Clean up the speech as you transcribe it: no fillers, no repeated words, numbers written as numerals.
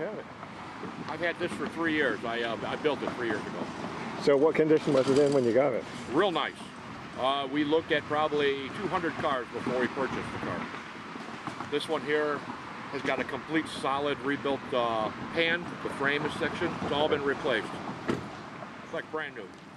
have it? I've had this for 3 years. I built it 3 years ago. So what condition was it in when you got it? Real nice. We looked at probably 200 cars before we purchased the car. This one here has got a complete solid rebuilt pan. The frame is section. It's all been replaced. It's like brand new.